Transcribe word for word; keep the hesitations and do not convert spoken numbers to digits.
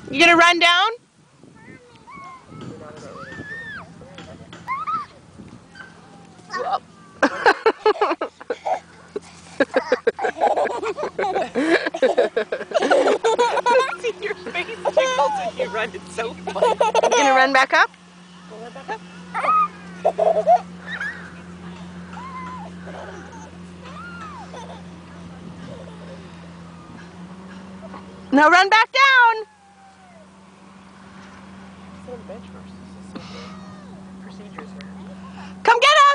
You gonna run down? Well. See your face tickles when you run. It's so funny. You gonna run back up? Go run back up. Now run back down. Sit on the bench first. This is so good. Procedures here. Come get